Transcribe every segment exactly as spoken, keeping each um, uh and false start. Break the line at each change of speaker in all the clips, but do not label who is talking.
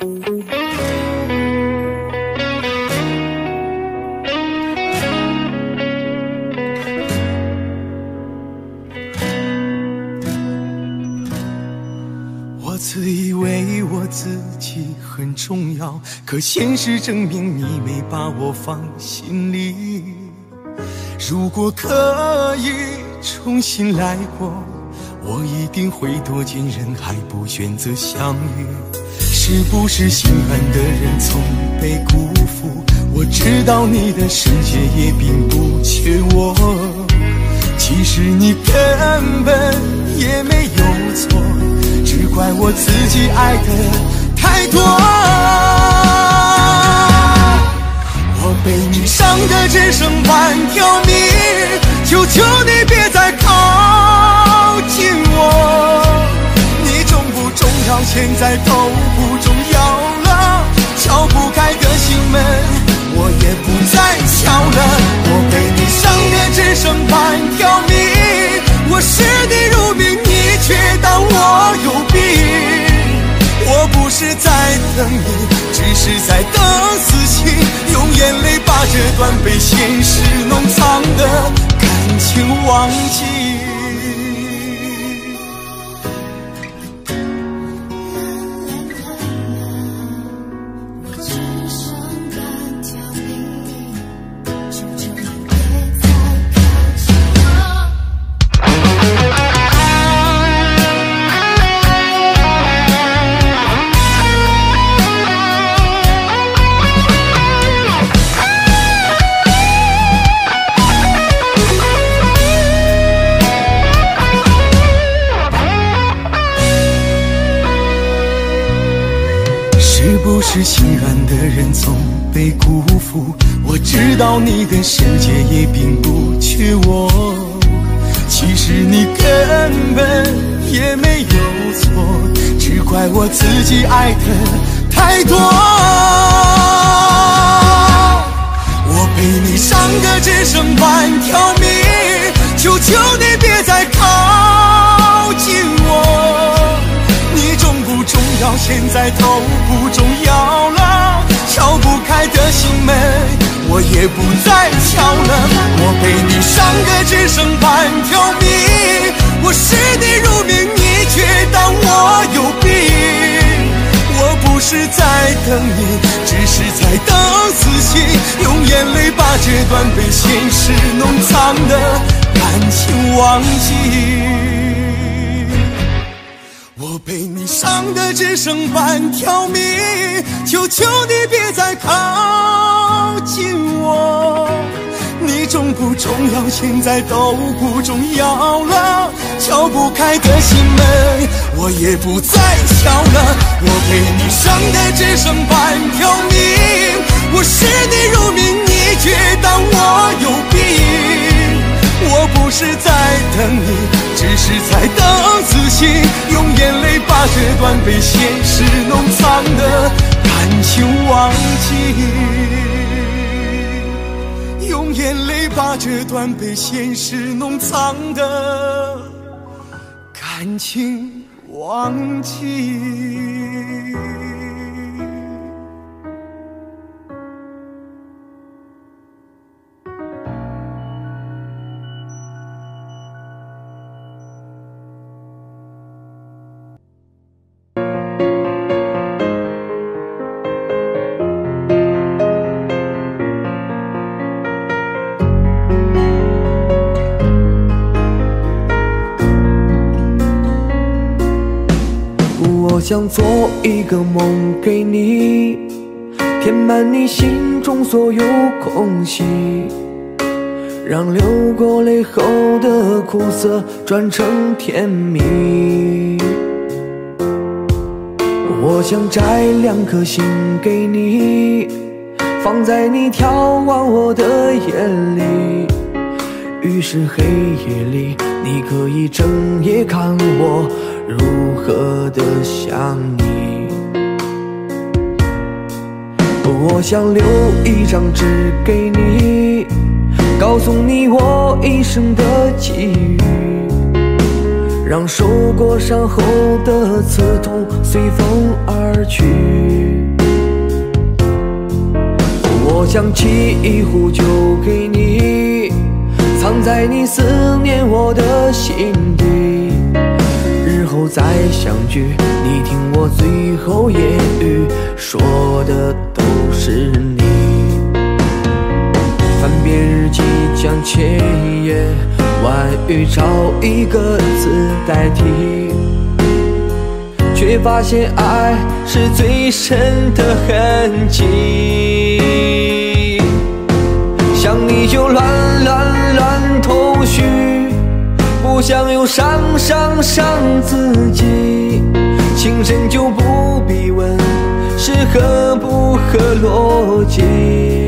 我自以为我自己很重要，可现实证明你没把我放心里。如果可以重新来过，我一定会多见人海，不选择相遇。是不是心安的人总被辜负？我知道你的世界也并不缺我，其实你根本也没有错，只怪我自己爱的太多。我被你伤得只剩半条命，求求你别再靠近我。你重不重要现在都不重要了，敲不开的心门我也不再敲了。我被你伤得只剩半条命，我视你如命，你却当我有病。我不是在等你，只是在等死期，用眼泪把这段被现实弄脏的感情忘记。是不是心软的人总被辜负？我知道你的世界也并不缺我，其实你根本也没有错，只怪我自己爱的太多。我被你伤得只剩半条命，求求你别再靠近我。你重不重要现在都不重要了，敲不开的心门我也不再敲了。我被你伤得只剩半条命，我视你如命，你却当我有病。我不是在等你，只是在等死期，用眼泪把这段被现实弄脏的感情忘记。我被你伤得只剩半条命，求求你别再靠近我。你重不重要现在都不重要了，敲不开的心门我也不再敲了。我被你伤得只剩半条命，我视你如命，你却当我有病。我不是在等你，只是在等死期，用眼泪把这段被现实弄脏的感情忘记。用眼泪把这段被现实弄脏的感情忘记。
我想做一个梦给你，填满你心中所有空隙，让流过泪后的苦涩转成甜蜜。我想摘两颗心给你，放在你眺望我的眼里，于是黑夜里你可以整夜看我如何的想你。我想留一张纸给你，告诉你我一生的际遇， 让受过伤后的刺痛随风而去。我将沏一壶酒给你，藏在你思念我的心底，日后再相聚，你听我最后言语，说的都是你。翻遍日记将千言万语找一个字代替，却发现爱是最深的痕迹。想你就乱乱乱头绪，不想又伤伤伤自己。情深就不必问是合不合逻辑。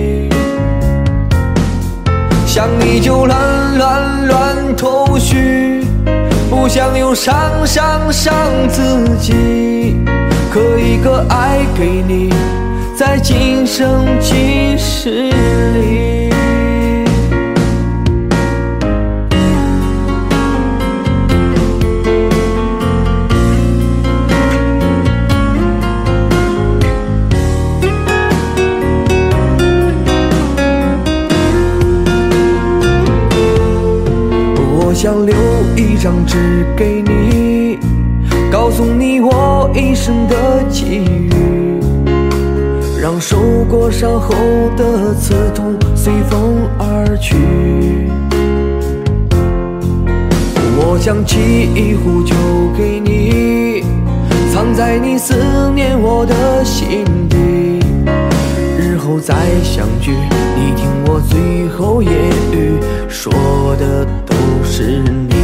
想你就乱乱乱头绪，不想又伤伤伤自己。刻一个爱给你，在今生今世里。想留一张纸给你，告诉你我一生的际遇，让受过伤后的刺痛随风而去。我将沏一壶酒给你，藏在你思念我的心底，日后再相聚，你听我最后言语，说的都是你。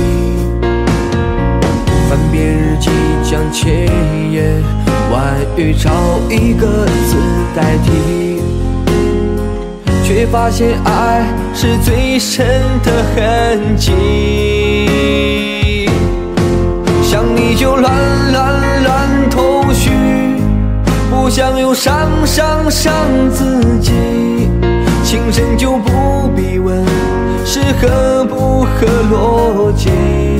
翻遍日记将千言万语找一个字代替，却发现爱是最深的痕迹。想你就乱乱乱头绪，不想又伤伤伤自己。情深就不必问是合不合逻辑。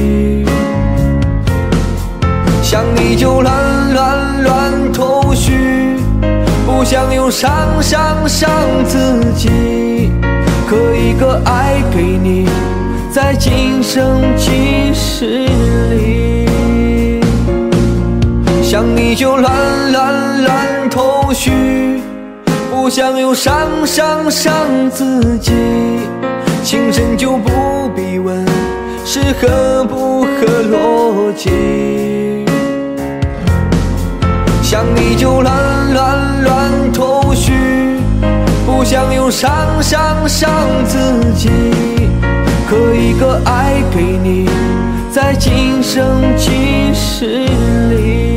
想你就乱乱乱头绪，不想又伤伤伤自己。刻一个爱给你，在今生今世里。想你就乱乱乱头绪，不想又伤伤伤自己。情深就不必问是合不合逻辑。想你就乱乱乱头绪，不想又伤伤伤自己。刻一个爱给你，在今生今世里。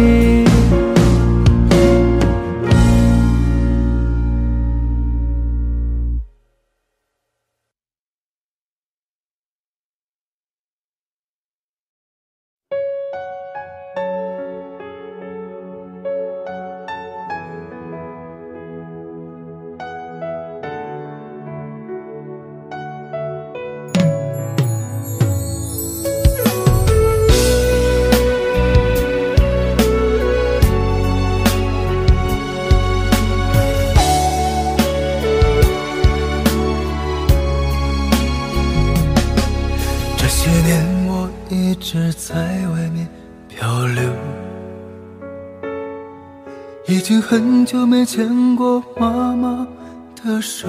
已经很久没牵过妈妈的手，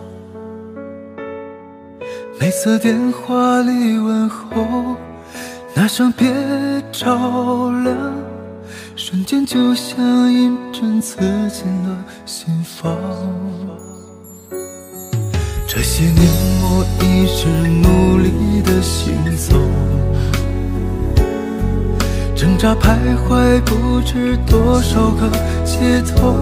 每次电话里问候，那声别着凉，瞬间就像一针刺进了心房。这些年我一直努力地行走，挣扎徘徊不知多少个街头，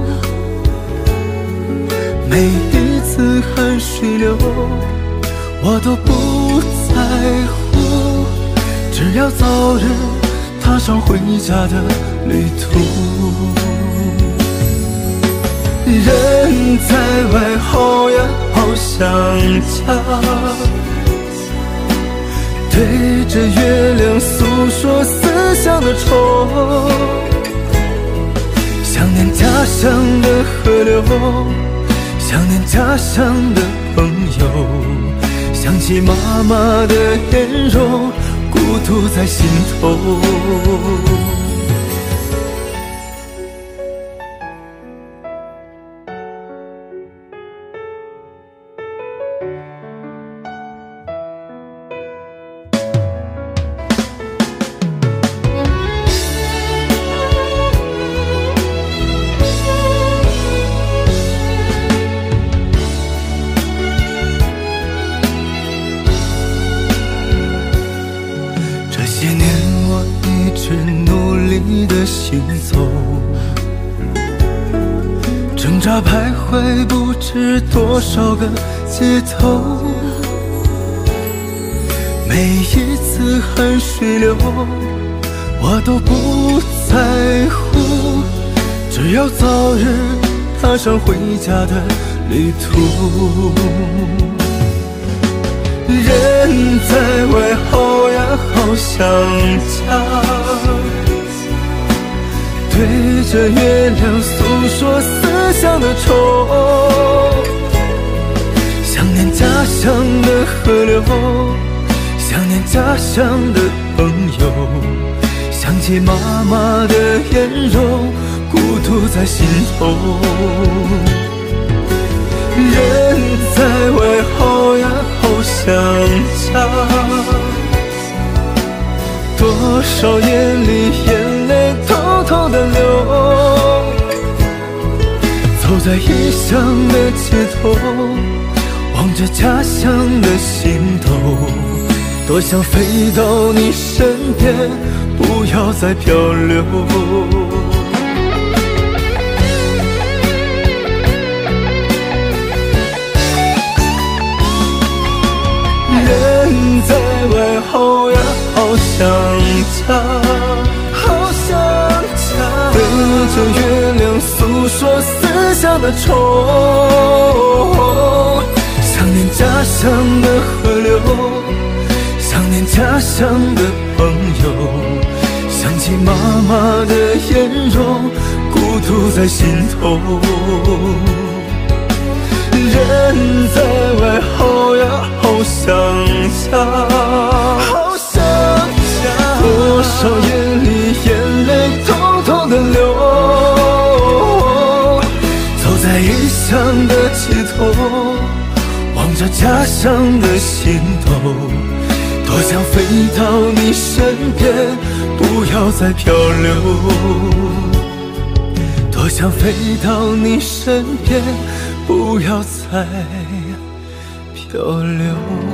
每一次汗水流我都不在乎，只要早日踏上回家的旅途。人在外好呀好想家，对着月亮诉说思乡的愁。想念家乡的河流，想念家乡的朋友，想起妈妈的颜容，孤独在心头。行走，挣扎徘徊不知多少个街头，每一次汗水流，我都不在乎，只要早日踏上回家的旅途。人在外好呀好想家，对着月亮诉说思乡的愁，想念家乡的河流，想念家乡的朋友，想起妈妈的颜容，孤独在心头。人在外好呀好想家，多少夜里眼泪偷偷的流，走在异乡的街头，望着家乡的心头，多想飞到你身边，不要再漂流。人在外好呀好想家，好想家，对着月亮诉说思乡的愁，想念家乡的河流，想念家乡的朋友，想起妈妈的颜容，孤独在心头。人在外好呀好想家，好想家，多少夜里眼泪偷偷的流，走在异乡的街头，望着家乡的心头，多想飞到你身边，不要再漂流，多想飞到你身边，不要再漂流。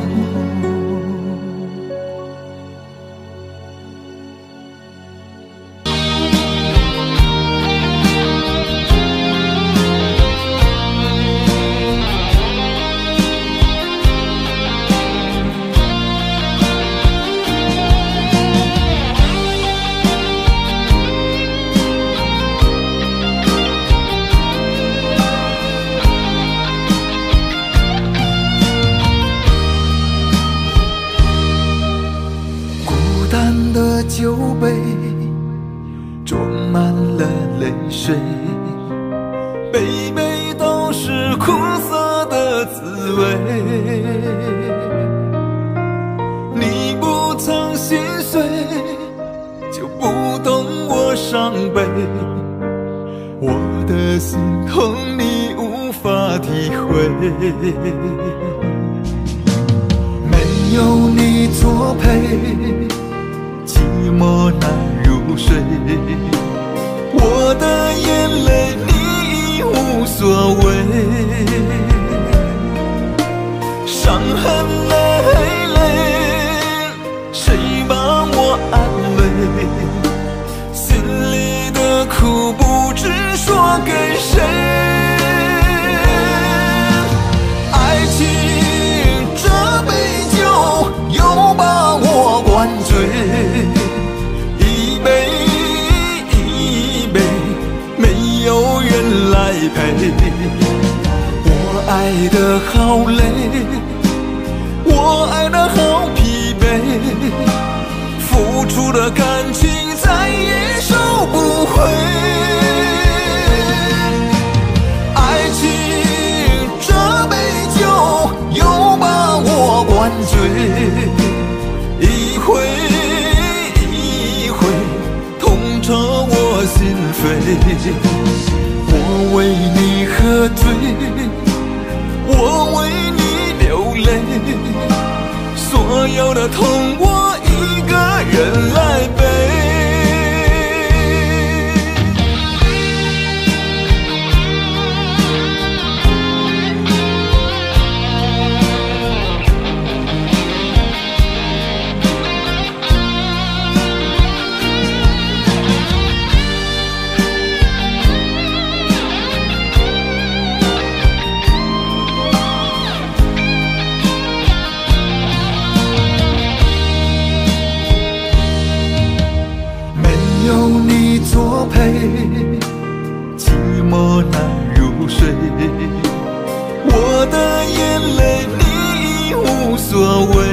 酒杯装满了泪水，杯杯都是苦涩的滋味。你不曾心碎，就不懂我伤悲。我的心痛你无法体会，没有你作陪，寂寞难入睡，我的眼泪你已无所谓，伤痕累累，谁把我安慰？心里的苦不知说给谁，爱情这杯酒又把我灌醉。来陪我爱得好累，我爱得好疲惫，付
付出的感情再也收不回。爱情这杯酒又把我灌醉，一回一回痛彻我心扉。我为你喝醉，我为你流泪，所有的痛我一个人来背。作陪，寂寞难入睡。我的眼泪你已无所谓，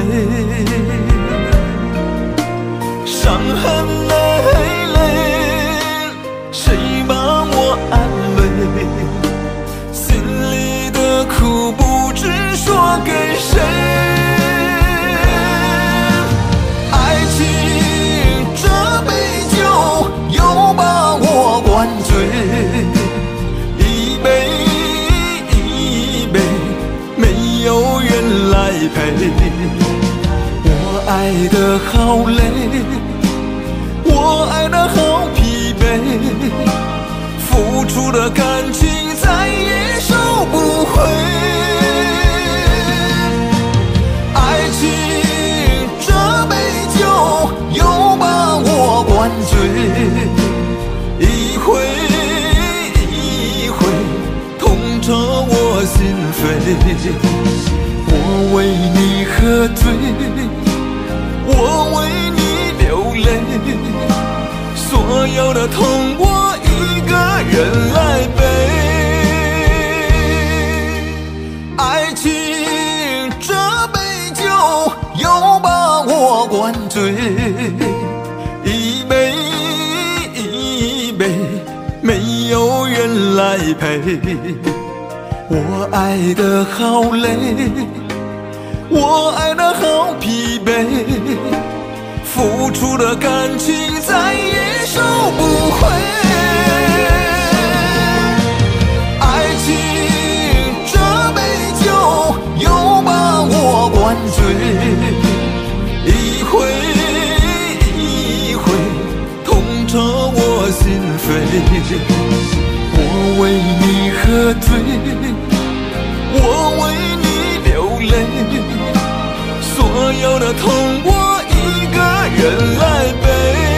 伤痕累累，谁帮我安慰？心里的苦不知说给谁。爱情这杯酒又把我灌醉，一杯一杯，没有人来陪。我爱得好累，我爱得好疲惫，付出的感情再也收不回。爱情这杯酒又把我灌醉，一回一回痛彻我心扉。我为你喝醉，我为你流泪，所有的痛我一个人来背。爱情这杯酒又把我灌醉，一杯一杯，没有人来陪。我爱得好累，我爱得好疲惫，付出的感情再也收不回。爱情这杯酒又把我灌醉，一回一回痛彻我心扉。我为你喝醉，我为你流泪，所有的痛我一个人来背。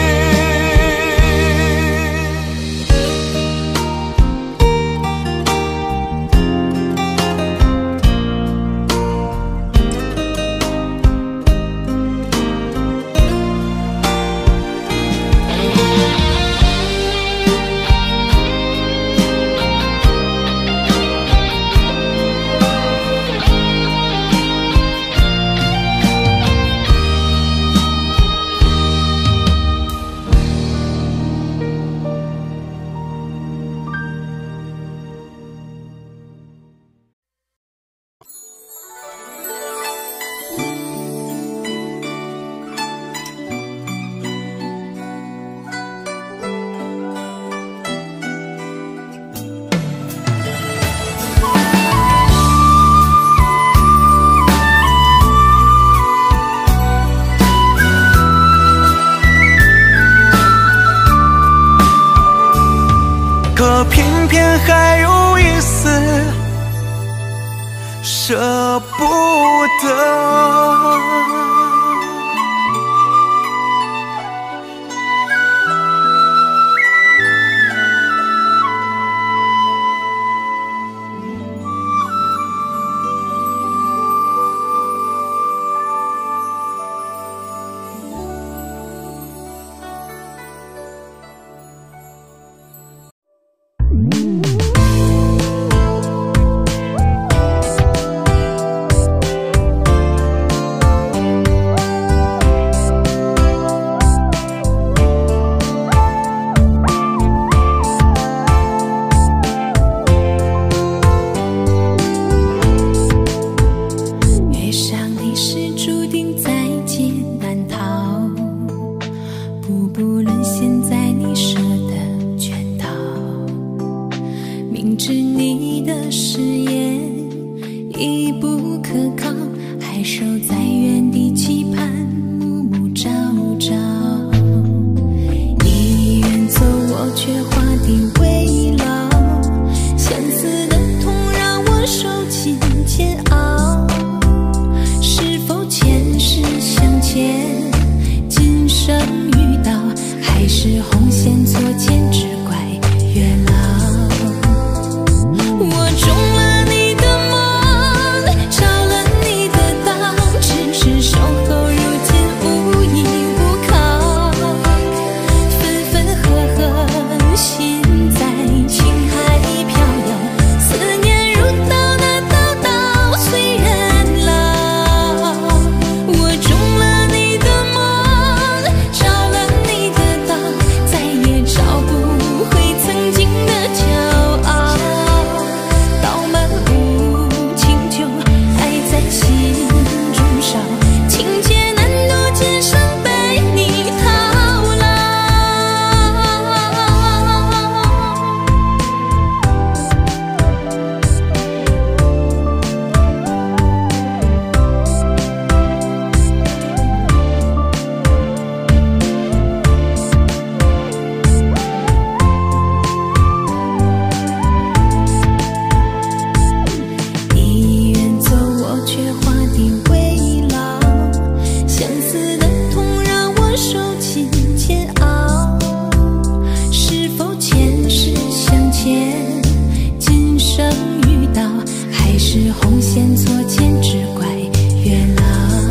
可偏偏还有一丝舍不得。
在原地期盼，暮暮朝朝。你远走，我却画地为牢。相思的痛让我受尽煎熬。是否前世相欠，今生遇到，还是红线错牵，只怪月老。我中了你的梦，着了你的道，只是守候如今无依无靠。分分合合，心在情海飘摇，思念如刀，那刀刀随人老。我中了你的梦，着了你的道，再也找不回曾经的骄傲。道满无情酒，爱在心中烧，情劫难渡，今生被你套牢。你远走，我却画地为牢。相思的痛让我受尽煎熬。是否前世相欠，今生遇到，还是红线错牵，只怪月老。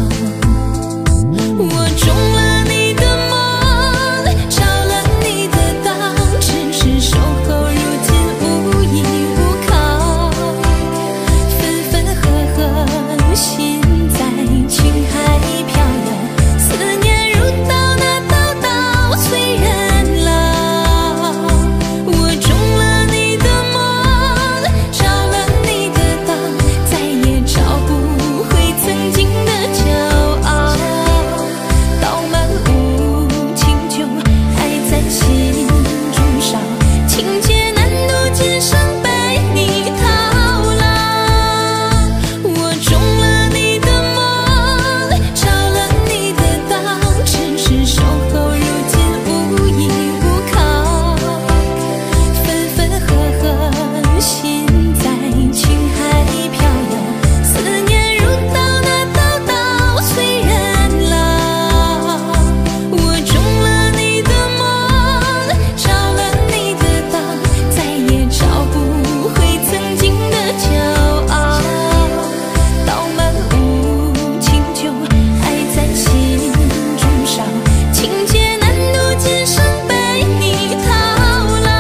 我中了你的梦，着了你的道，只是守候如今无依无靠。分分合合，心在情海飘摇，思念如刀，那刀刀随人老。我中了你的梦，着了你的道，再也找不回曾经的骄傲。道满无情酒，爱在心中烧，情劫难渡，今生被你套牢。我中了你的梦，着了你的道，只是守候如今无依无靠。分分合合，心在情海飘摇，思念如刀，那刀刀随人老。我中了你的梦，着了你的道，再也找不回曾经的骄傲。道满无情酒，爱在心中烧，情劫难渡，今生被你套牢。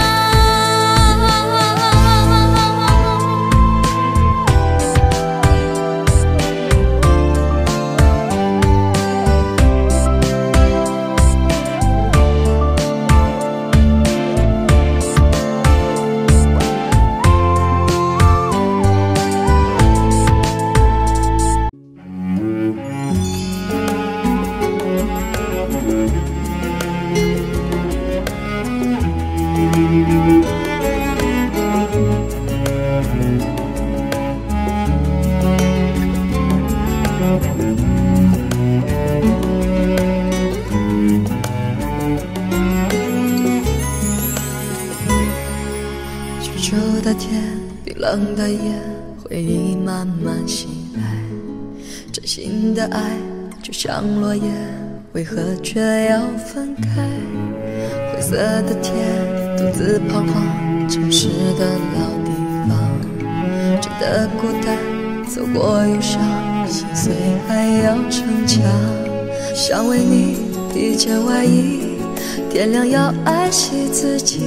久久的天，冰冷的夜，回忆慢慢袭来。真心的爱就像落叶，为何却要分开？灰色的天，独自彷徨城市的老地方，真的孤单，走过忧伤，心碎还要逞强。想为你披件外衣，天亮要爱惜自己。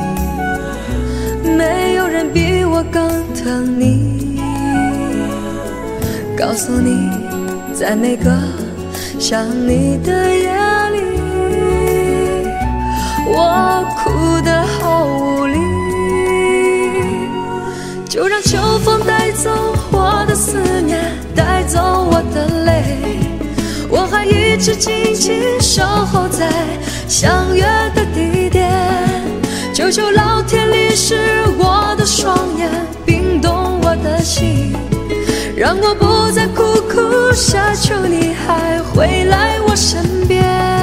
没有人比我更疼你，告诉你，在每个想你的夜里，我哭得好无力。就让秋风带走我的思念，带走我的泪，我还一直紧紧守候在相约的地点。求求老天淋湿我的双眼，冰冻我的心，让我不再苦苦
下，求你还回来我身边。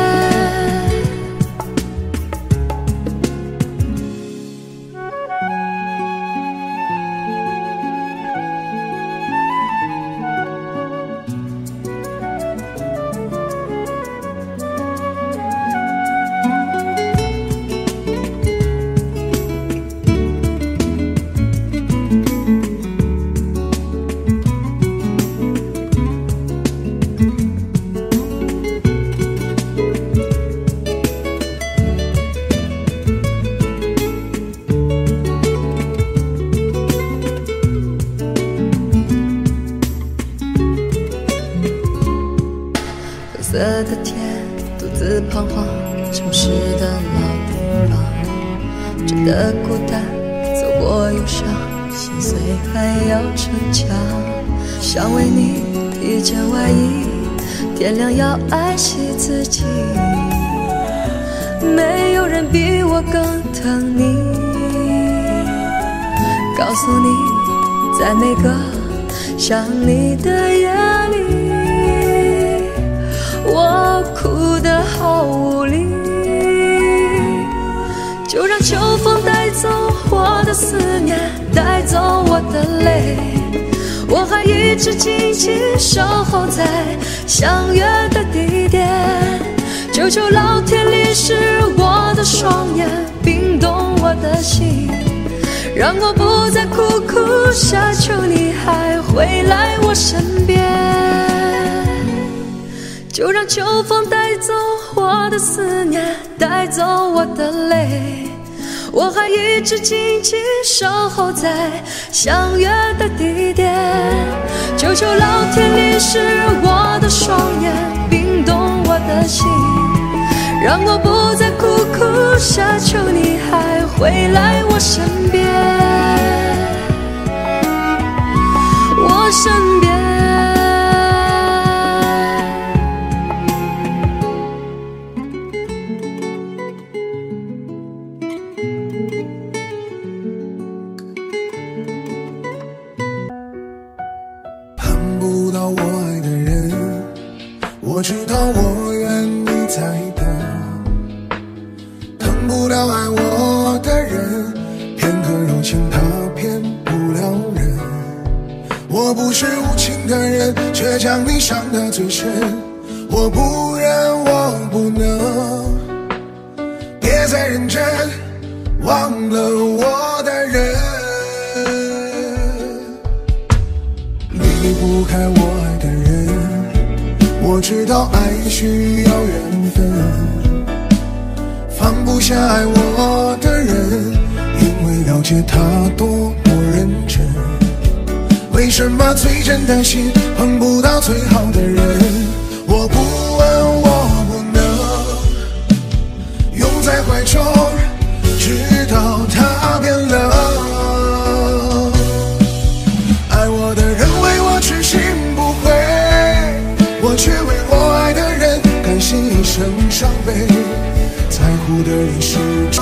色的天，独自彷徨，城市的老地方，真的孤单，走过忧伤，心碎还要逞强，想为你披件外衣，天亮要爱惜自己，没有人比我更疼你，告诉你，在每个想你的夜里，我哭得好无力，就让秋风带走我的思念，带走我的泪，我还一直紧紧守候在相约的地点，求求老天淋湿我的双眼，冰冻我的心，让我不再苦苦下，求你还回来我身边，就让秋风带走我的思念，带走我的泪，我还一直紧紧守候在相约的地点，求求老天淋湿我的双眼，冰冻我的心，让我不再苦苦下，求你还回来我身边，我身边。
我知道我愿意再等，疼不了爱我的人，片刻柔情他骗不了人。我不是无情的人，却将你伤得最深。我不忍，我不能，别再认真，忘了我的人。离不开我爱的人，我知道爱需要缘分，放不下爱我的人，因为了解他多么认真。为什么最真的心碰不到最好的人？我不问，我不能拥在怀中，直到他变冷。爱我的人为我痴心不悔，我却为我爱的人甘心一生伤悲，在乎的人是真。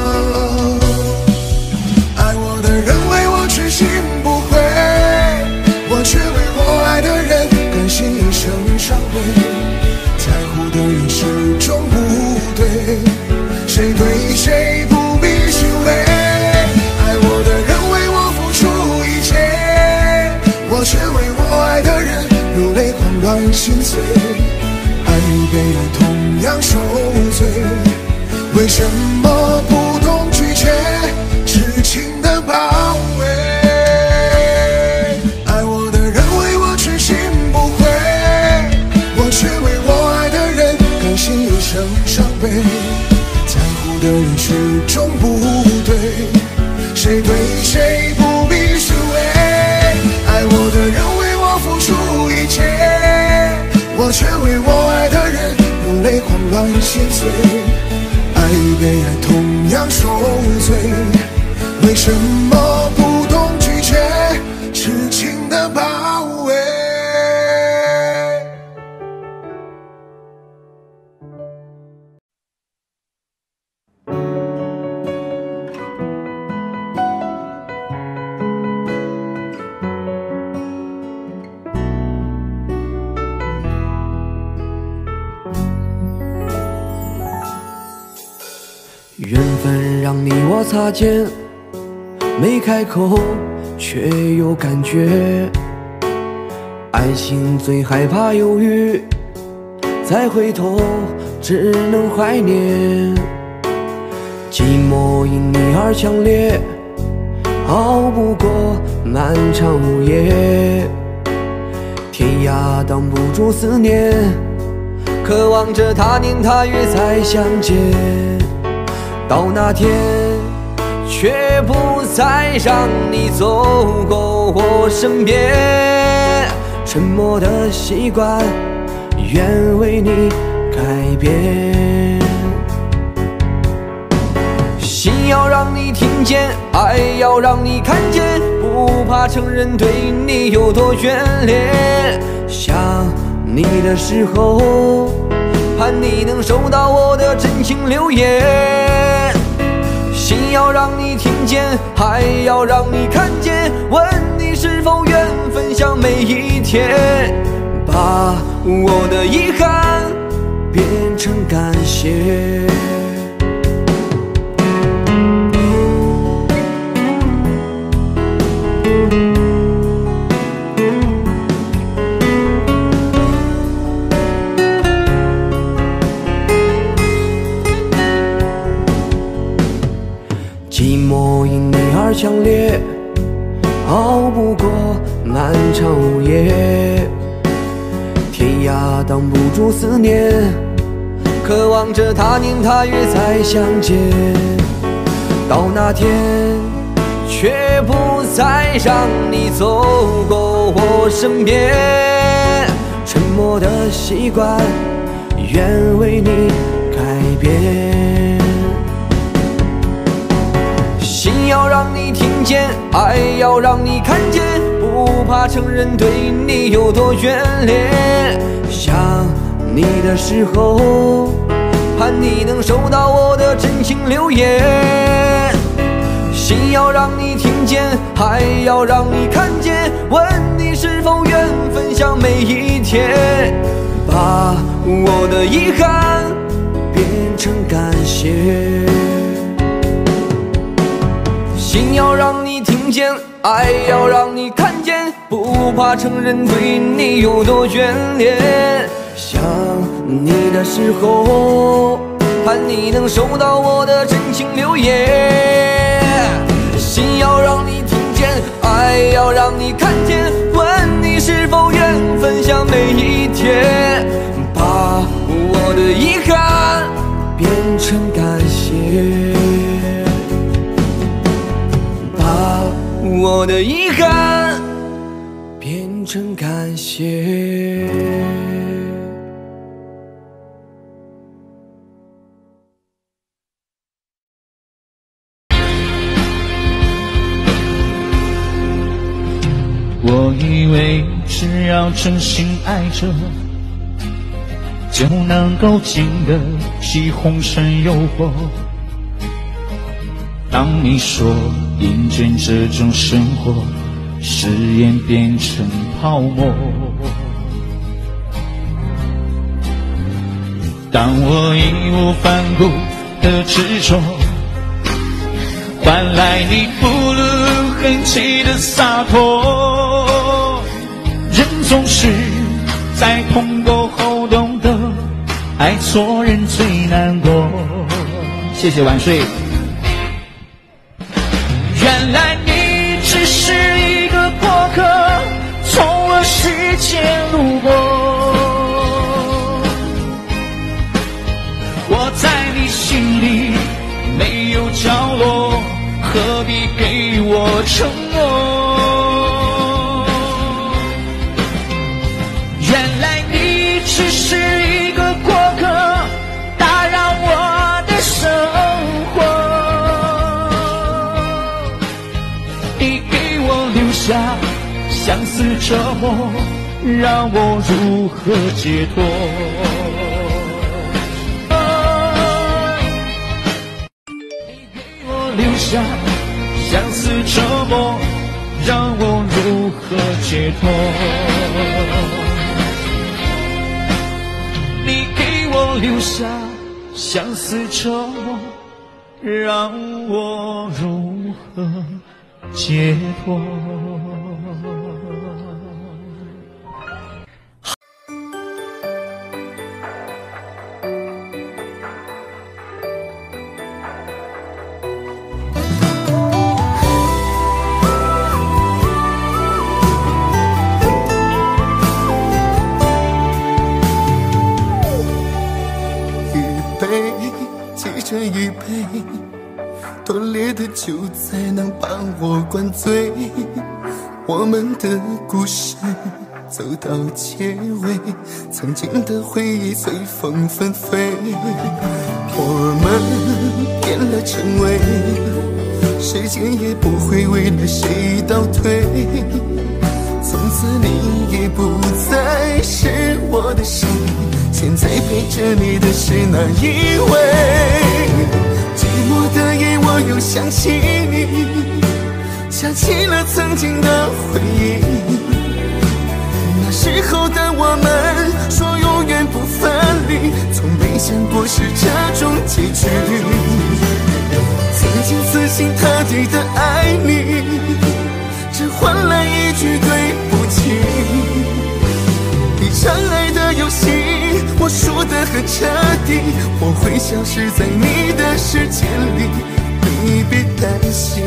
爱我的人为我痴心不悔，我却为我爱的人甘心一生伤悲，在乎的人始终不对，谁对谁不必虚伪。爱我的人为我付出一切，我却为我爱的人如泪狂乱心碎，爱与被爱同样受罪，为什么不懂拒绝痴情的包围？爱我的人为我痴心不悔，我却为我爱的人甘心一生伤悲，在乎的人始终不对，谁对谁不必虚伪。爱我的人为我付出一切，我却为我爱的人如泪狂乱心碎，爱与被爱同样受罪，为什么不懂拒绝痴情的包围？
让你我擦肩，没开口却有感觉。爱情最害怕犹豫，再回头只能怀念。寂寞因你而强烈，熬不过漫长午夜。天涯挡不住思念，渴望着他年他月再相见。到那天却不再让你走过我身边，沉默的习惯愿为你改变。心要让你听见，爱要让你看见，不怕承认对你有多眷恋。想你的时候，盼你能收到我的真情留言。心要让你听见，爱要让你看见，问你是否愿分享每一天，把我的遗憾变成感谢。寂寞因你而强烈，熬不过漫长午夜。天涯挡不住思念，渴望着他年他月再相见。到那天却不再让你走过我身边，沉默的习惯愿为你改变。心要让你听见，爱要让你看见，不怕承认对你有多眷恋。想你的时候，盼你能收到我的真情留言。心要让你听见，爱要让你看见，问你是否愿分享每一天，把我的遗憾变成感谢。心要让你听见，爱要让你看见，不怕承认对你有多眷恋。想你的时候，盼你能收到我的真情留言。心要让你听见，爱要让你看见，问你是否愿分享每一天，把我的遗憾变成感谢。我的遗憾变成感谢。
我以为只要真心爱着，就能够经得起红尘诱惑。当你说厌倦这种生活，誓言变成泡沫。当我义无反顾的执着，换来你不露痕迹的洒脱。人总是在痛过后懂得，爱错人最难过。谢谢晚睡。原来你只是一个过客，从我世界路过。我在你心里没有角落，何必给我承诺？原来你只是一个过客，打扰我的生活。相思折磨，让我如何解脱？你给我留下相思折磨，让我如何解脱？你给我留下相思折磨， 让我如何解脱？
这一杯多烈的酒才能把我灌醉，我们的故事走到结尾，曾经的回忆随风纷飞，我们变了成为，时间也不会为了谁倒退，从此你也不再是我的谁，现在陪着你的是哪一位？寂寞的夜我又想起你，想起了曾经的回忆，那时候的我们说永远不分离，从没想过是这种结局，曾经死心塌地的爱你，只换来一句对不起，一场爱的游戏我输得很彻底，我会消失在你的世界里，你别担心。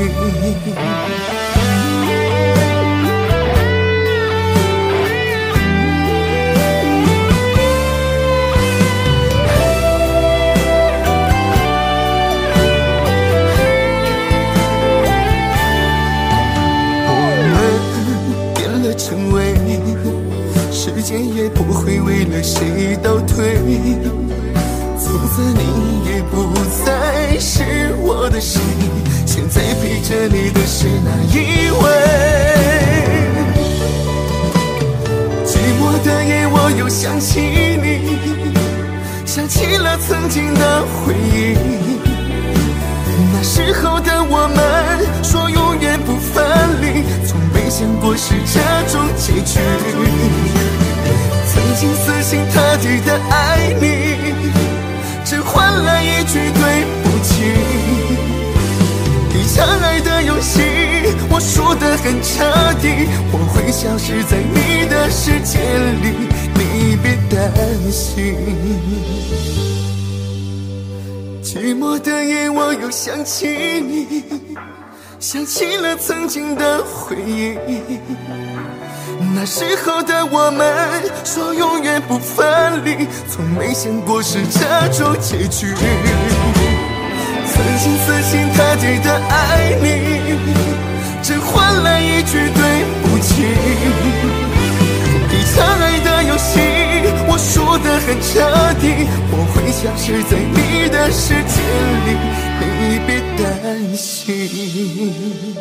我们变了成为，时间也不会为了谁倒退，从此你也不再是我的谁，现在陪着你的是哪一位？寂寞的夜我又想起你，想起了曾经的回忆，那时候的我们说永远不分离，从没想过是这种结局，曾经死心塌地的爱你，只换来一句对不起，一场爱的游戏我输得很彻底，我会消失在你的世界里，你别担心。寂寞的夜我又想起你，想起了曾经的回忆，那时候的我们说永远不分离，从没想过是这种结局，曾经死心塌地的爱你，只换来一句对不起，一场爱的游戏我输得很彻底，我会消失在你的世界里，你别担心。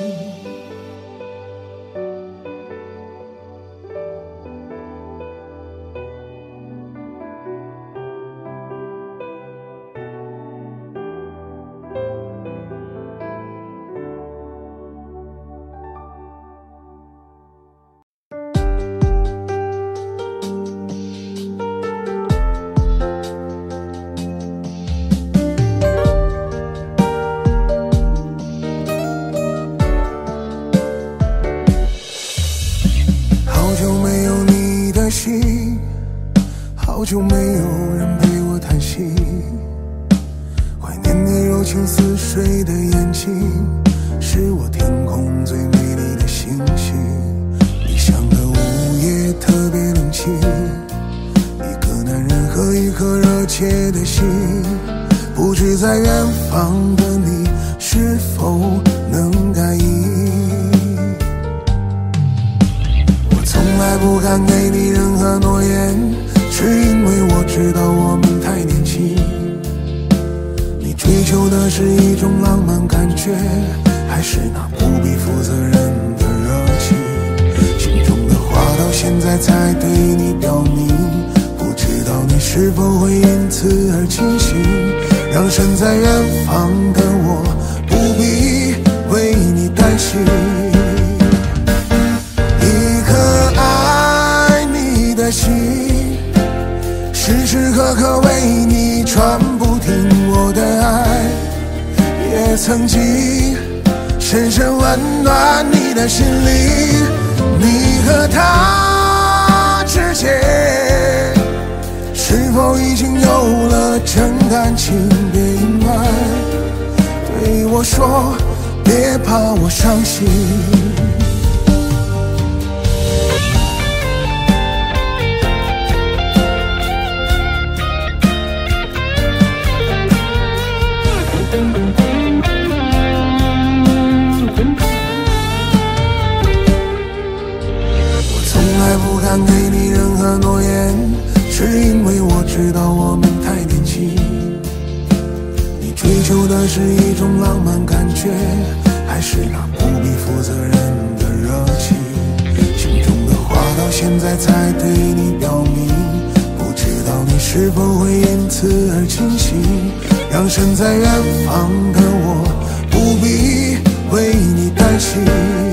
好久没有人陪我谈心，怀念你柔情似水的眼睛，是我天空最美丽的星星。理想的午夜特别冷清，一个男人和一颗热切的心，不知在远方的你是否能感应。我从来不敢给你任何诺言，是因为我知道我们太年轻，你追求的是一种浪漫感觉，还是那不必负责任的热情？心中的话到现在才对你表明，不知道你是否会因此而清醒，让身在远方的我不必为你担心。一颗爱你的心，时时刻刻为你传不停我的爱， 也曾经深深温暖你的心灵。你和他之间是否已经有了真感情？别隐瞒，对我说，别怕我伤心。我从来不敢给你任何诺言，是因为我知道我们太年轻。你追求的是一种浪漫感觉，还是那不必负责任的热情？心中的话到现在才对你表明，不知道你是否会因此而清醒，让身在远方的我不必为你担心。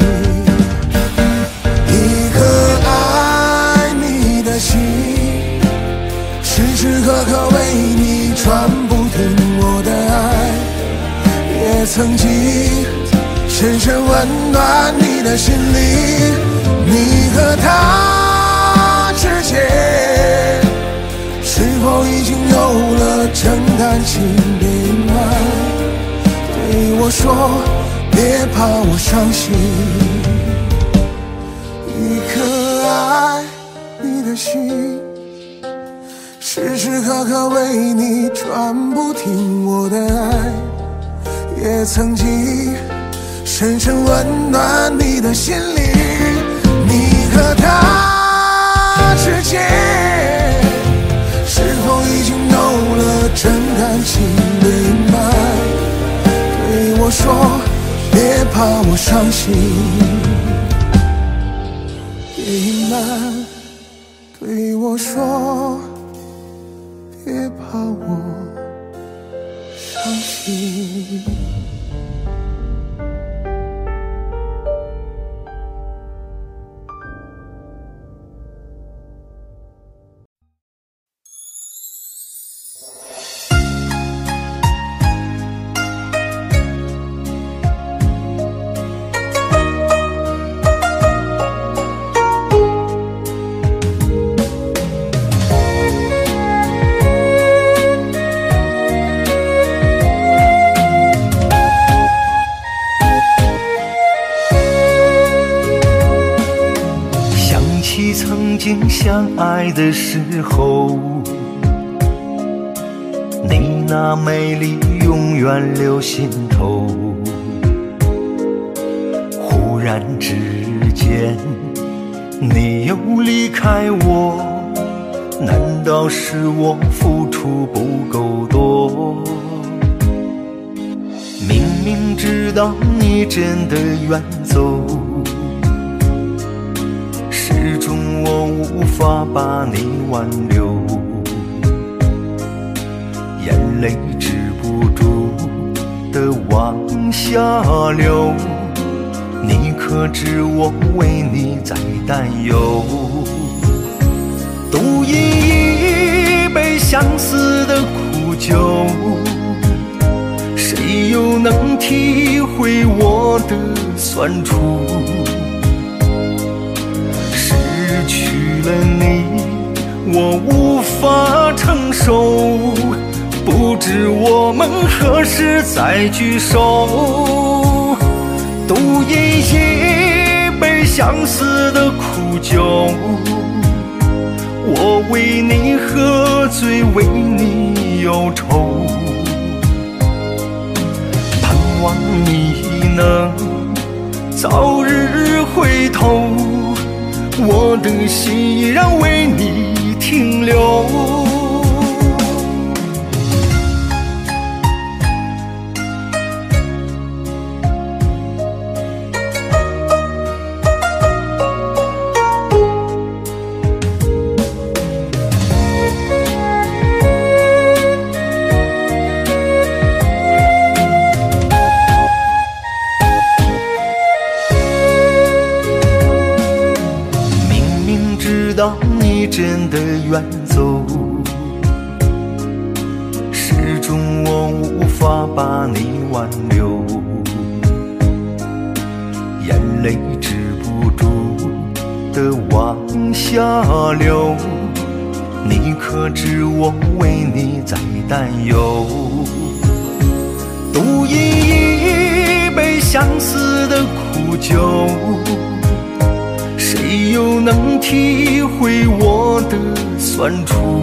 一颗爱你的心，时时刻刻为你传不停我的爱，也曾经深深温暖你的心灵。你和他之间是否已经有了真感情？别隐瞒，对我说，别怕我伤心。一颗爱你的心，时时刻刻为你传不停我的爱，也曾经深深温暖你的心灵。你和他之间是否已经有了真感情？别隐瞒，对我说，别怕我伤心。别隐瞒，对我说，别怕我伤心。
相爱的时候，你那美丽永远留心头。忽然之间，你又离开我，难道是我付出不够多？明明知道你真的远走，始终我无法把你挽留，眼泪止不住的往下流。你可知我为你在担忧？独饮一杯相思的苦酒，谁又能体会我的酸楚？了你，我无法承受，不知我们何时再聚首。独饮一杯相思的苦酒，我为你喝醉，为你忧愁，盼望你能早日回头，我的心依然为你停留。你真的远走，始终我无法法把你挽留，眼泪止不住的往下流，你可知我为你在担忧？独饮一杯相思的苦酒，谁又能体会我的酸楚？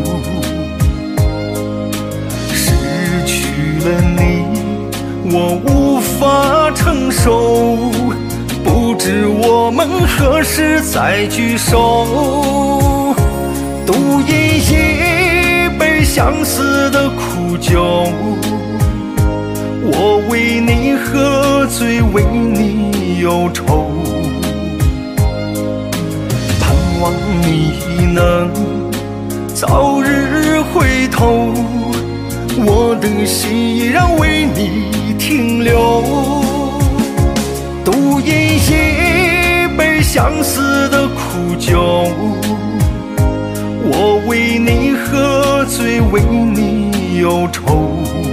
失去了你，我无法承受，不知我们何时再聚首。独饮一杯相思的苦酒，我为你喝醉，为你忧愁，盼望你能早日回头，我的心依然为你停留。独饮一杯相思的苦酒，我为你喝醉，为你忧愁，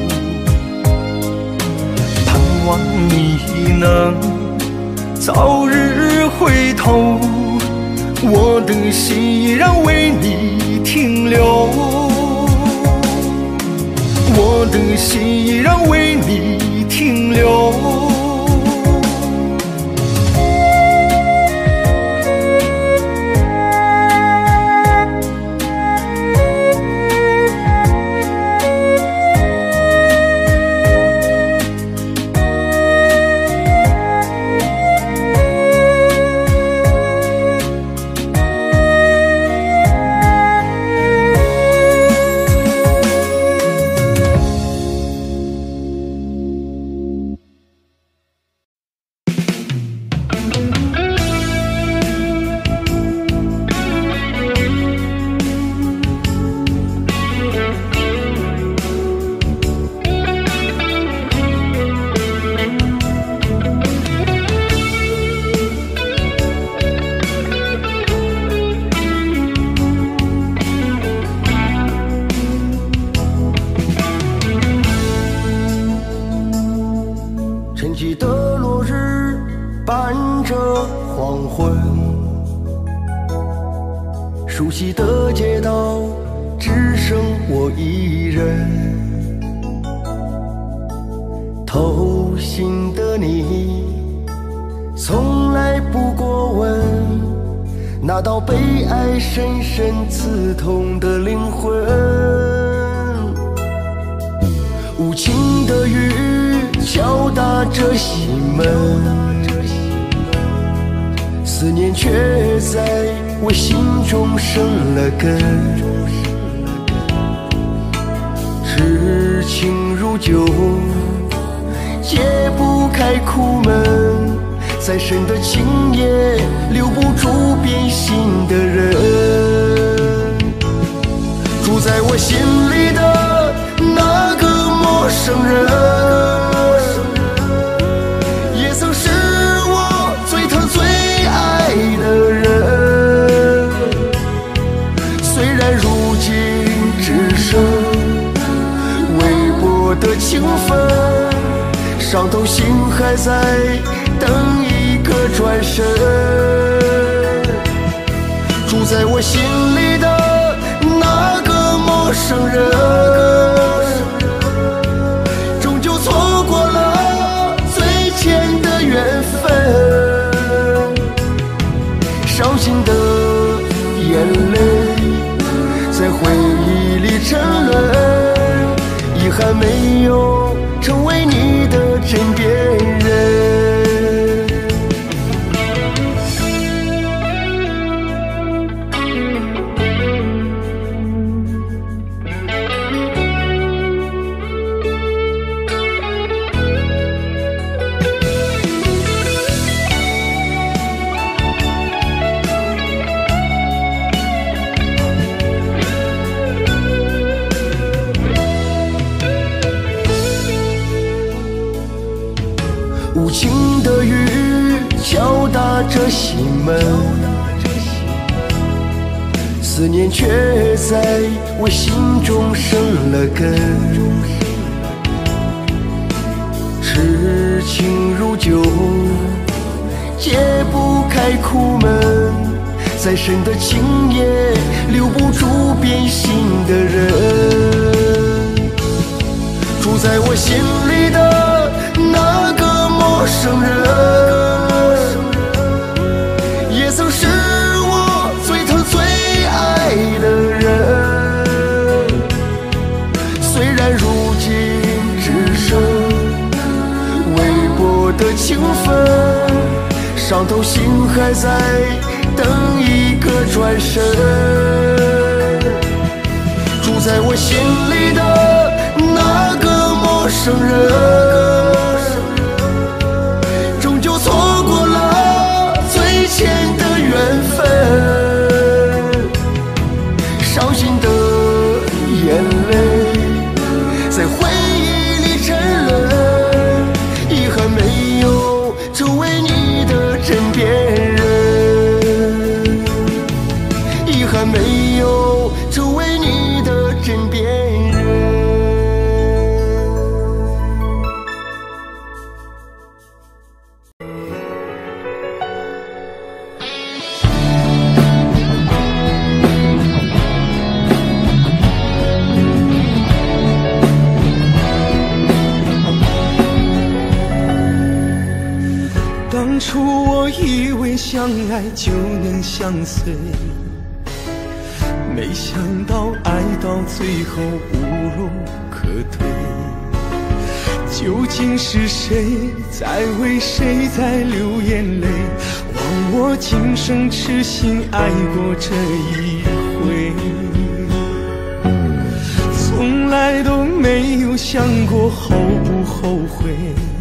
盼望你能早日回头，我的心依然为你停留，我的心依然为你停留。
沉寂的落日伴着黄昏，熟悉的街道只剩我一人，偷心的你从来不过问那道被爱深深刺痛的灵魂。无情的雨敲打着心门，思念却在我心中生了根。痴情如酒，解不开苦闷，再深的情也留不住变心的人。住在我心里的那个陌生人，也曾是我最疼最爱的人。虽然如今只剩微薄的情分，伤透心还在等一个转身。住在我心里的那个陌生人，终究错过了最浅的缘分。伤心的眼泪在回忆里沉沦，遗憾没有成为你的枕边人。无情的雨敲打着心门，思念却在我心中生了根。 痴情如酒，解不开苦门，再深的情也留不住变心的人。住在我心里的那个陌生人，也曾是我最疼最爱的人。虽然如今只剩微薄的情分，伤透心还在等一个转身。住在我心里的那个陌生人，终究错过了最浅的缘分。伤心的眼泪在回忆里沉沦，遗憾没有成为你的枕边人，遗憾没有成为你的枕边人。当初我以为相爱就能相随，没想到爱到最后无路可退。究竟是谁在为谁在流眼泪？忘我今生痴心爱过这一回，从来都没有想过后不后悔。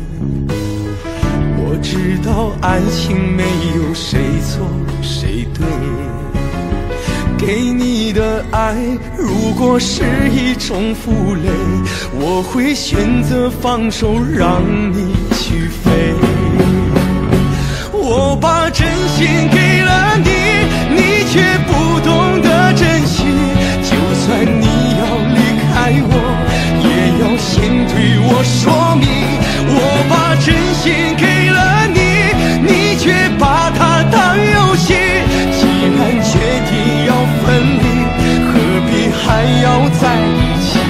我知道爱情没有谁错谁对，给你的爱如果是一种负累，我会选择放手让你去飞。我把真心给了你，你却不懂得珍惜，就算你要离开我，也要先对我说明。我把真心给了你，你却把它当游戏，既然决定要分离，何必还要在一起？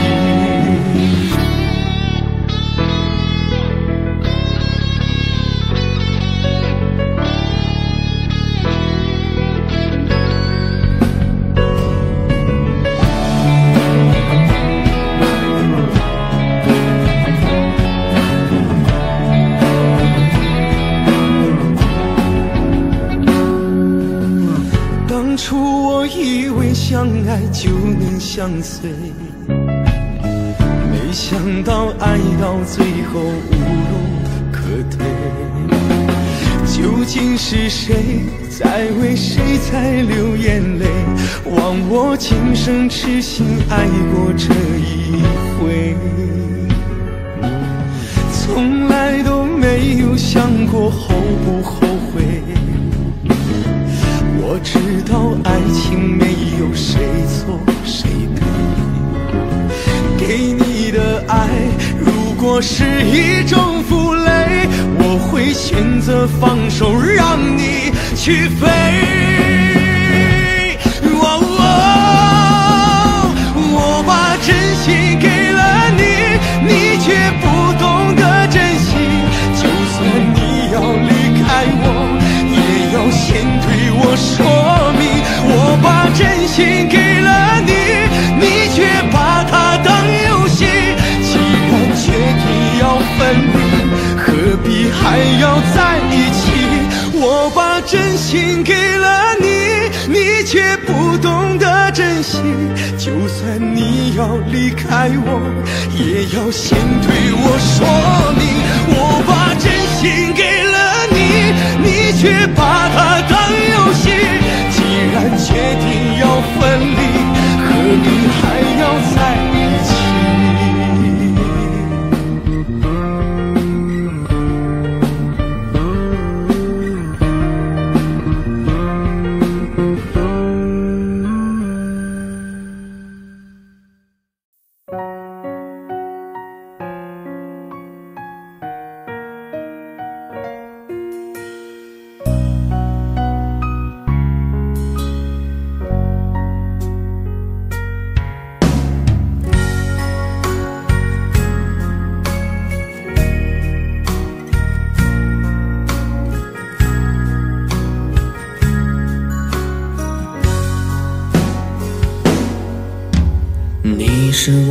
当初我以为相爱就能相随，没想到爱到最后无路可退。究竟是谁在为谁在流眼泪？忘我今生痴心爱过这一回，从来都没有想过后不后悔。我知道爱情没有谁错谁对，给你的爱如果是一种负累，我会选择放手让你去飞。哦哦，我把真心给了你，你却不懂得珍惜，就算你要离开我，也要先对我说明。我把真心给了你，你却把它当游戏，既然决定要分离，何必还要在一起？我把真心给了你，你却不懂得珍惜，就算你要离开我，也要先对我说明。我把真心给了你，你却把它当游戏，既然决定要分离，何必还要在一起？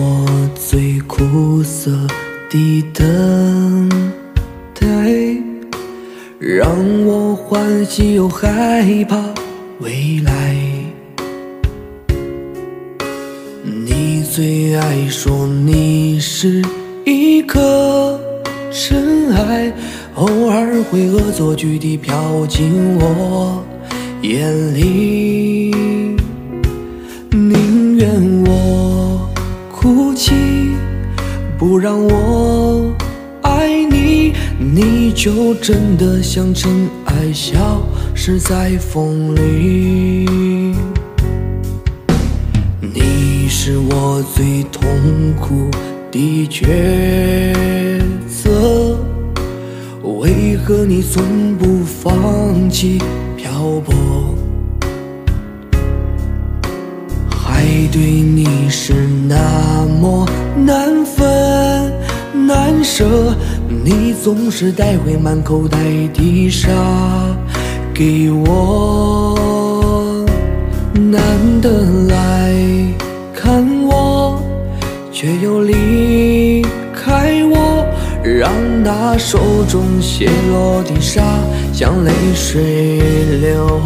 我最苦涩的等待，让我欢喜又害怕未来。你最爱说你是一颗尘埃，偶尔会恶作剧地飘进我眼里，宁愿我哭泣，不让我爱你，你就真的像尘埃消失在风里。你是我最痛苦的抉择，为何你从不放弃漂泊？海对你是那么难分难舍，你总是带回满口袋的沙给我，难得来看我，却又离开我，让那手中泻落的沙像泪水流。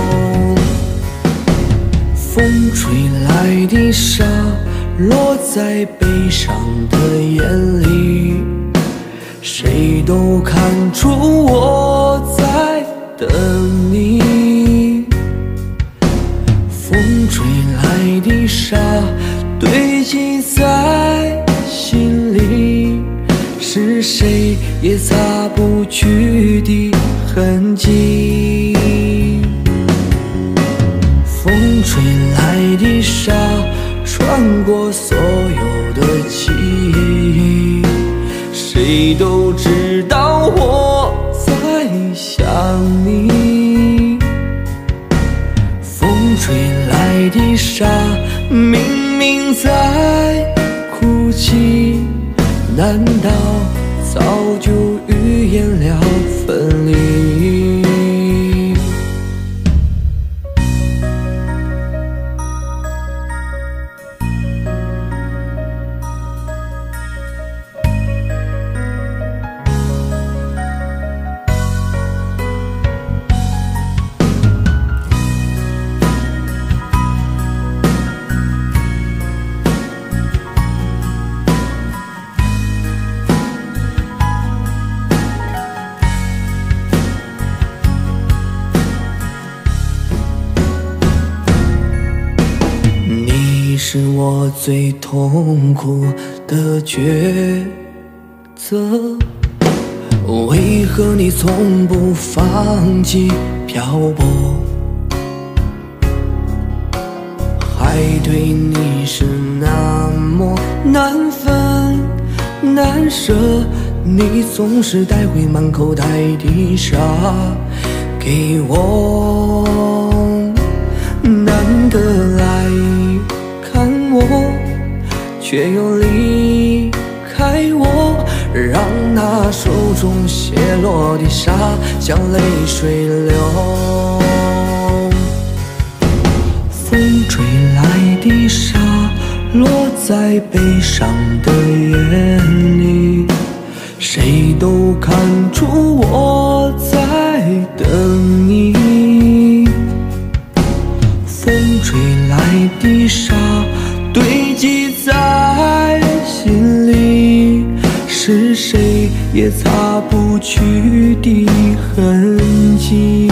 风吹来的沙落在悲伤的眼里，谁都看出我在等你。风吹来的沙堆积在心里，是谁也擦不去的痕迹。风吹来的沙穿过所有的记忆，谁都知道我在想你。风吹来的沙明明在哭泣，难道早就预言了分离？你是我最痛苦的抉择，为何你从不放弃漂泊？海对你是那么难分难舍，你总是带回满口袋的沙给我，难得来看我，却又离开我，让那手中泻落的沙像泪水流。风吹来的沙落在悲伤的眼里，谁都看出我在等你。风吹来的沙堆积在心里，是谁也擦不去的痕迹。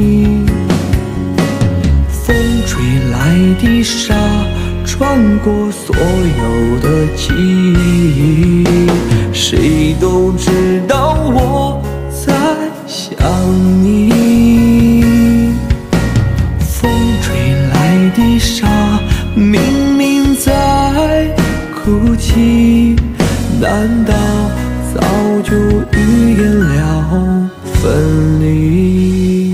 风吹来的沙穿过所有的记忆，谁都知道我在想你。风吹来的沙明明在哭泣，难道早就预言了分离？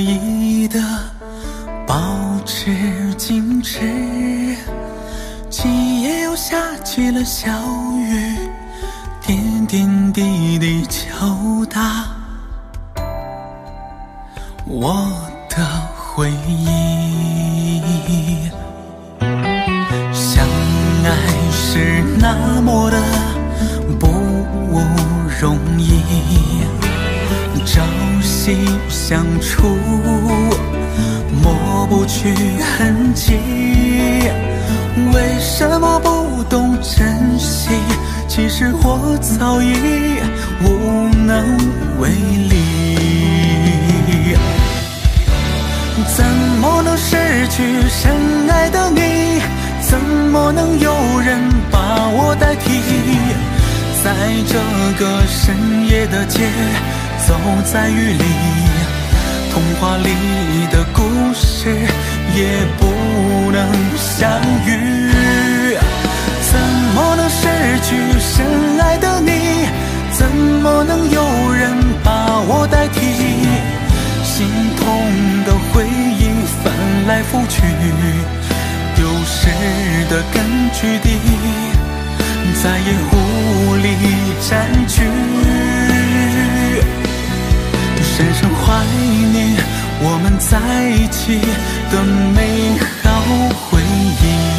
意的保持矜持，今夜又下起了小雨，点点滴滴敲打我的回忆。相爱是那么的不容易，朝夕相处抹不去痕迹，为什么不懂珍惜？其实我早已无能为力。怎么能失去深爱的你？怎么能有人把我代替？在这个深夜的街，走在雨里，童话里的故事也不能相遇。怎么能失去深爱的你？怎么能有人把我代替？心痛的回忆翻来覆去，丢失的根据地再也无力占据。深深怀念我们在一起的美好回忆。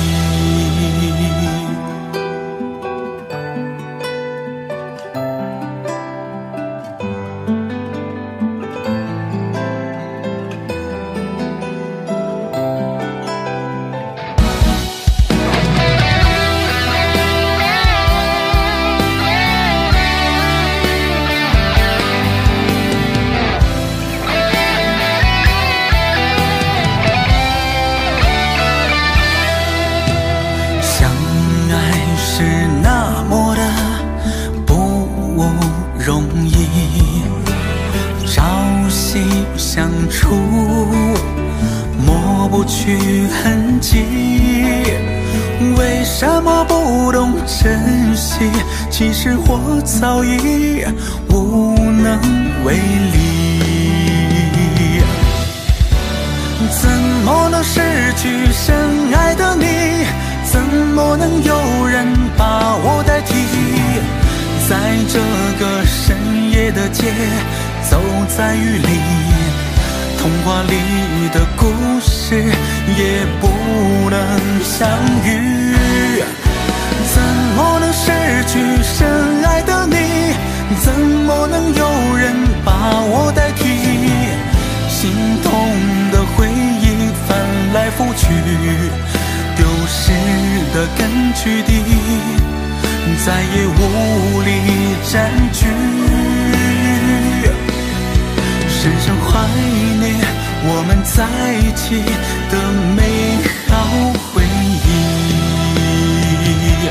相处抹不去痕迹，为什么不懂珍惜？其实我早已无能为力。怎么能失去深爱的你？怎么能有人把我代替？在这个深夜的街，走在雨里，童话里的故事也不能相遇。怎么能失去深爱的你？怎么能有人把我代替？心痛的回忆翻来覆去，丢失的根据地再也无力占据。深深怀念我们在一起的美好回忆。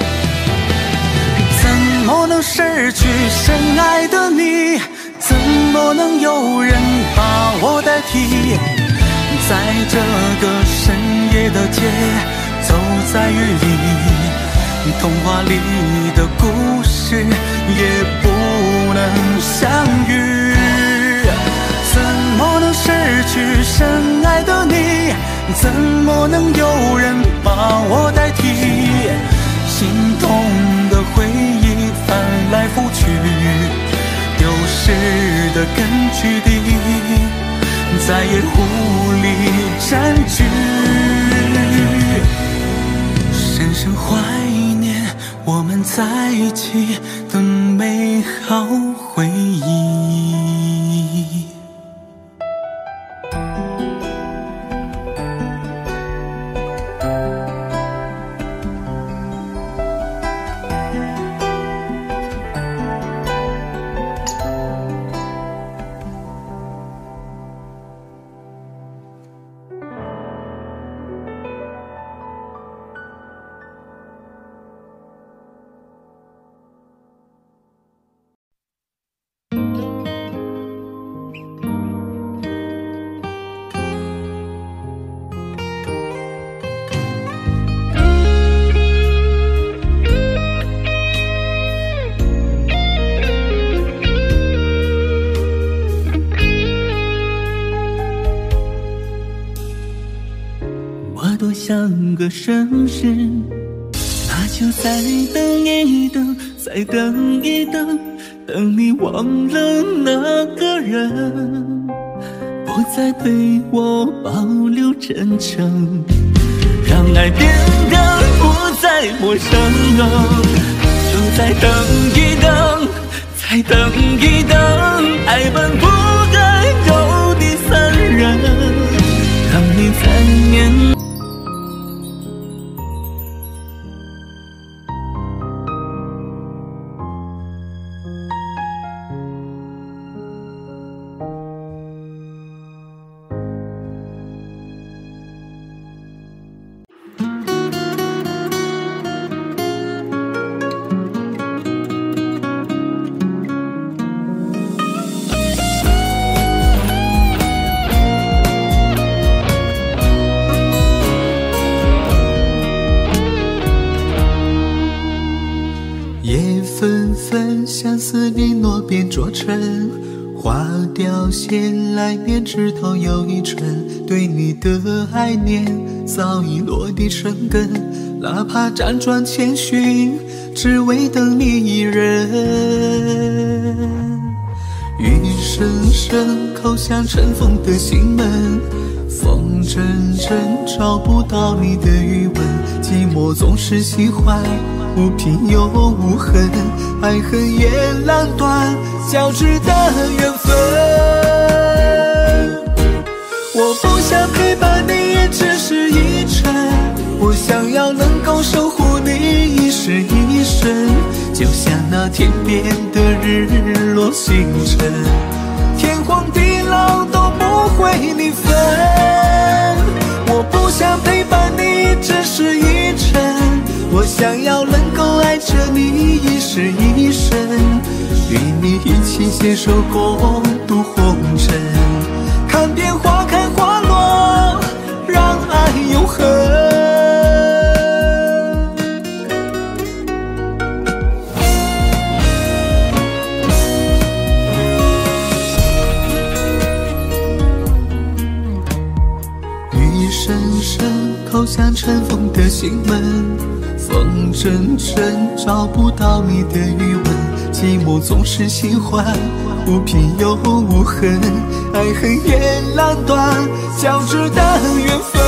怎么能失去深爱的你？怎么能有人把我代替？在这个深夜的街，走在雨里，童话里的故事也不能相遇。怎么能失去深爱的你？怎么能有人把我代替？心痛的回忆翻来覆去，丢失的根据地再也无力占据。深深怀念我们在一起的美好回忆。
多像个绅士，那就再等一等，再等一等，等你忘了那个人，不再对我保留真诚，让爱变得不再陌生。就再等一等，再等一等，爱本不该有第三人，让你在面。
相思你诺变拙尘，花凋谢来年，枝头又一春。对你的爱念早已落地生根，哪怕辗转千寻，只为等你一人。雨声声叩响尘封的心门，风阵阵找不到你的余温，寂寞总是喜欢无凭又无痕，爱恨也难断交织的缘分。我不想陪伴你，也只是一程，我想要能够守护你一世一生，就像那天边的日落星辰，天荒地老都不会你分。我不想陪伴你，只是一程，我想要能够爱着你一世一生，与你一起携手共度红尘，看遍花开花落，让爱永恒。雨声声叩响尘封的心门，风阵阵找不到你的余温，寂寞总是喜欢无凭又无痕，爱恨也难断交织的缘分。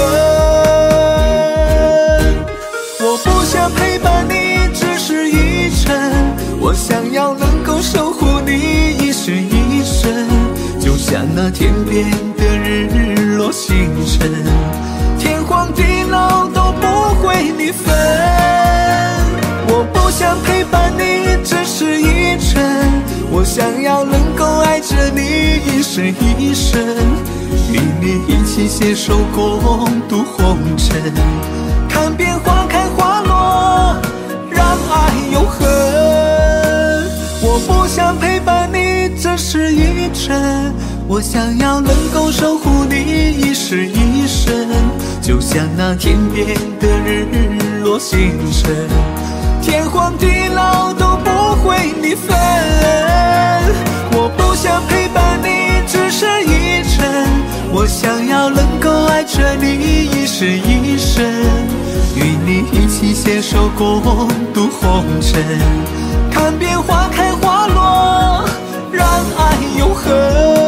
我不想陪伴你，只是一程，我想要能够守护你一世一生，就像那天边的日落星辰，天荒地老都不会你分。我不想陪伴你，只是一程，我想要能够爱着你一世一生，与你一起携手共度红尘，看遍花开花落，让爱永恒。我不想陪伴你，只是一程，我想要能够守护你一世一生，就像那天边的日落星辰，天荒地老都不会你分。我不想陪伴你，只是一程，我想要能够爱着你一世一生，与你一起携手共度红尘，看遍花开花落，让爱永恒。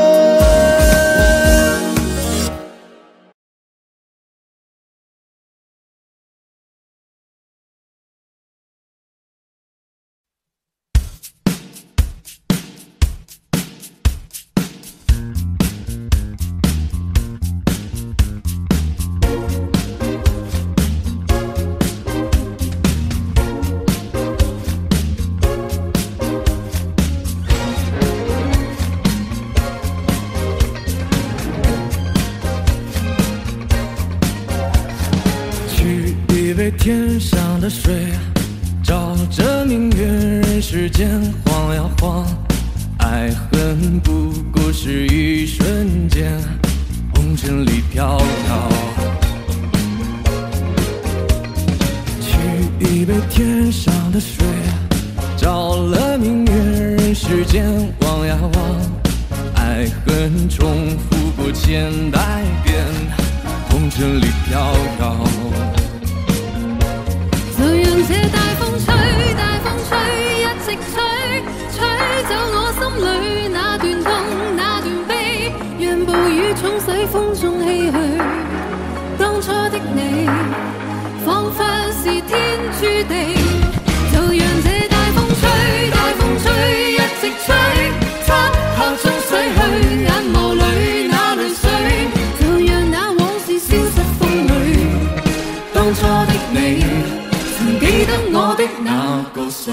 天上的水照着明月，人世间晃呀晃，爱恨不过是一瞬间，红尘里飘飘。取一杯天上的水，照了明月，人世间望呀望，爱恨重复过千百遍，红尘尘里飘摇。
就讓這大風吹，大風吹，一直吹，吹走我心裏那段痛，那段悲，讓暴雨沖洗風中唏噓。當初的你，彷彿是天注定。就讓這大風吹，大風吹，一直吹，漆黑中洗去眼眸裏那淚水，就讓那往事消失風裏。當初的你，曾記得我的那個誰？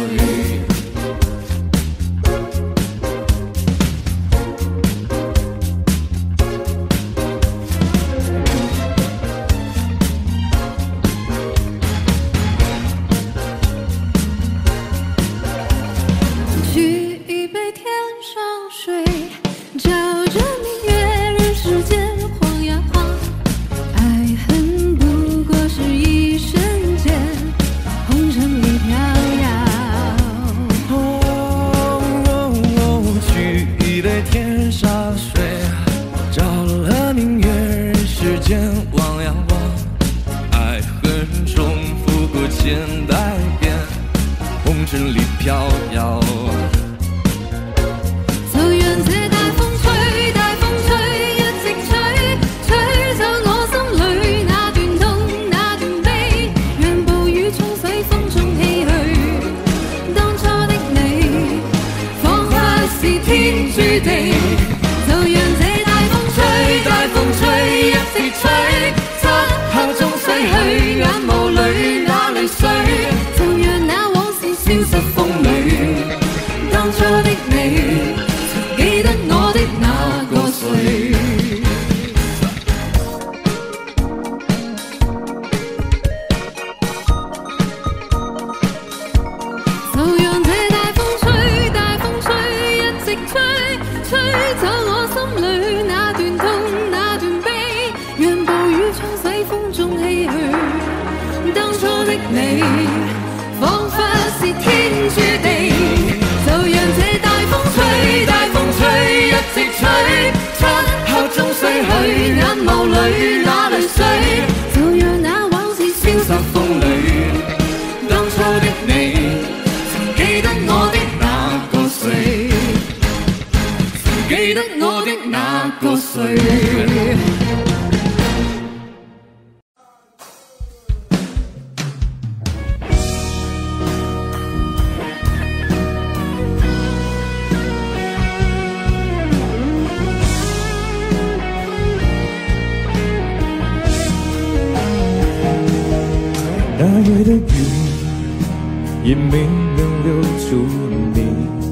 那夜的雨也没能留住你，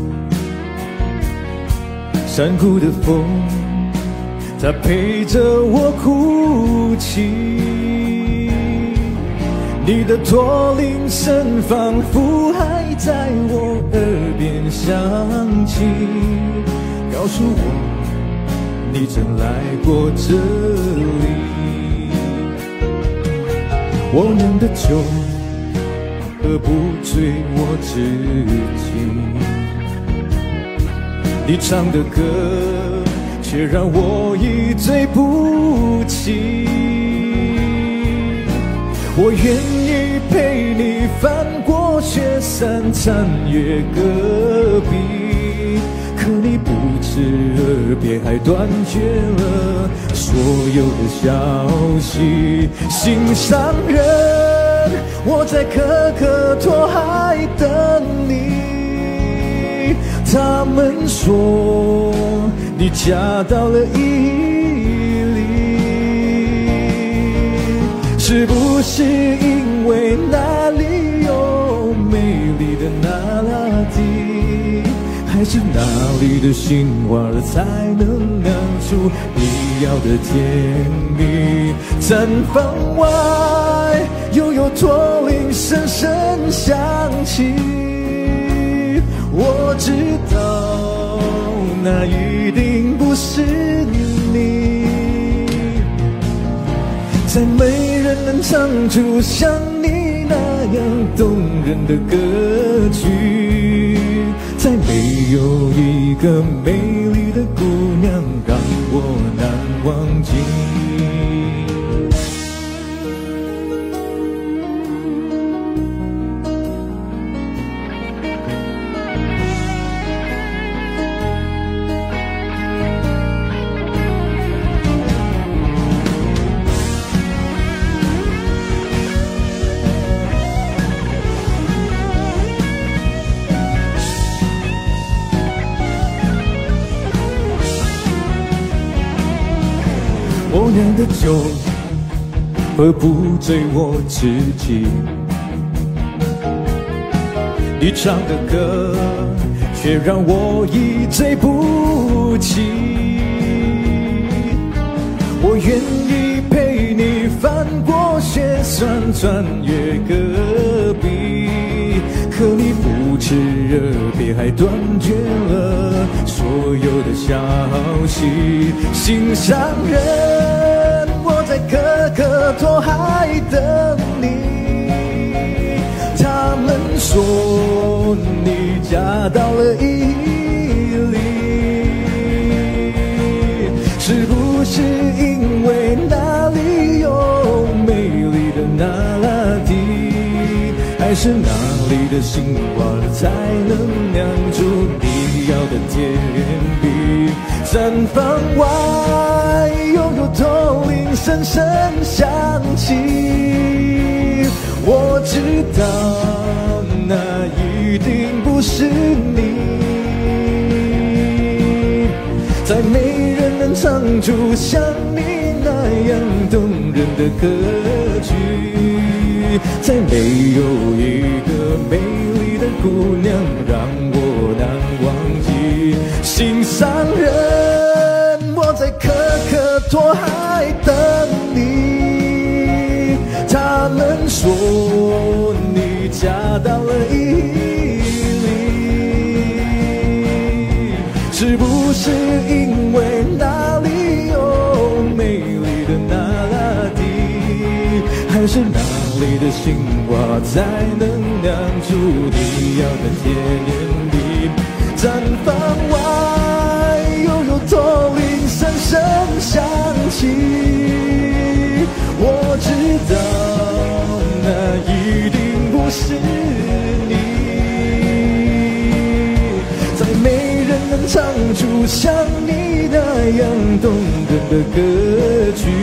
山谷的风它陪着我哭泣，你的驼铃声仿佛还在我耳边响起，告诉我你曾来过这里。我酿的酒喝不醉我自己，你唱的歌却让我一醉不起。我愿意陪你翻过雪山，穿越戈壁，可你不辞而别，还断绝了所有的消息。心上人，我在可可托海等你。他们说你嫁到了伊犁，是不是因为那里有美丽的那拉蒂？还是哪里的杏花儿才能酿出你要的甜蜜？毡房外又有驼铃声声响起，我知道那一定不是你，再没人能唱出像你那样动人的歌曲，再没有一个美丽的姑娘让我难忘记。 的酒，喝不醉我自己。你唱的歌，却让我一醉不起。我愿意陪你翻过雪山，穿越戈壁，可你不知热别还断绝了所有的消息。心上人，我在可可托海等你。他们说你嫁到了伊犁，是不是因为那里有美丽的那拉蒂？还是哪里的杏花才能酿出你要的甜蜜？毡房外拥有驼铃声声响起，我知道那一定不是你，再没人能唱出像你那样动人的歌曲，再没有一个美丽的姑娘让我难忘记。心上人，我在可可托海等你。他们说你嫁到了伊犁，是不是因为那里有美丽的那拉蒂？还是哪里的杏花才能酿出你要的甜蜜？毡房外又有驼铃声声响起，我知道那一定不是你，再没人能唱出像你那样动人的歌曲。